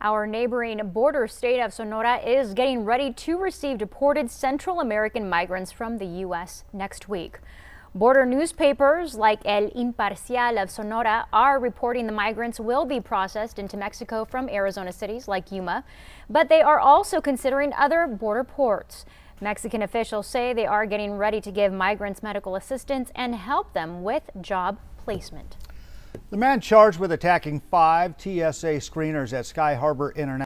Our neighboring border state of Sonora is getting ready to receive deported Central American migrants from the U.S. next week. Border newspapers like El Imparcial of Sonora are reporting the migrants will be processed into Mexico from Arizona cities like Yuma, but they are also considering other border ports. Mexican officials say they are getting ready to give migrants medical assistance and help them with job placement. The man charged with attacking 5 TSA screeners at Sky Harbor International